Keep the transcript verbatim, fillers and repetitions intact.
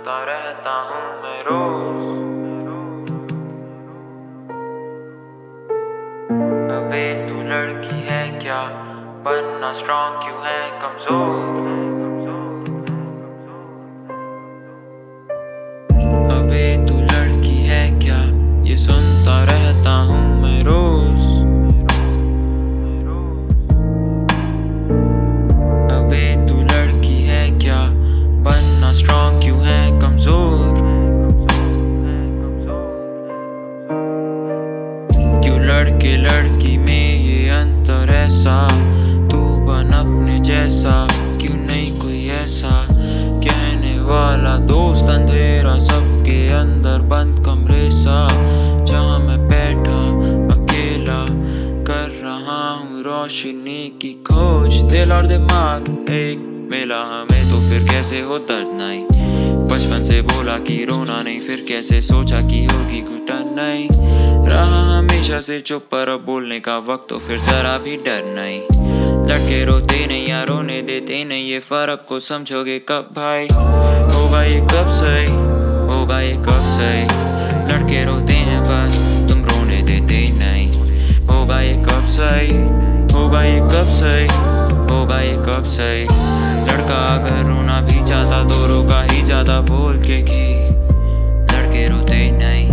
सुनता रहता हूँ मैं रोज। अबे तू लड़की है क्या, बनना स्ट्रॉन्ग क्यों है कमजोर। अबे तू लड़की है क्या, ये सुनता रहता हूँ मैं रोज। अबे तू लड़की है क्या, बनना स्ट्रॉन्ग क्यों है कमजोर। क्यों लड़के लड़की में ये अंतर ऐसा, तू बन अपने जैसा, क्यों नहीं कोई ऐसा कहने वाला दोस्त। अंधेरा सबके अंदर बंद कमरे सा, जहाँ मैं बैठा अकेला कर रहा हूँ रोशनी की खोज। दिल और दिमाग एक मिला हमें तो फिर कैसे हो दर्द नहीं। बचपन से बोला कि रोना नहीं, फिर कैसे सोचा कि होगी घुटन नहीं। रहा हमेशा से चुप पर अब बोलने का वक्त तो फिर जरा भी डर नहीं। लड़के रोते नहीं या रोने देते नहीं, ये फर्क को समझोगे कब भाई। होगा ये कब सही, होगा ये कब सही। लड़के रोते हैं बस तुम रोने देते नहीं। होगा ये कब सही, होगा ये कब सही, होगा ये कब सही। लड़का अगर रोना भी चाहता तो रोका ही ज्यादा बोल के कि लड़के रोते नहीं।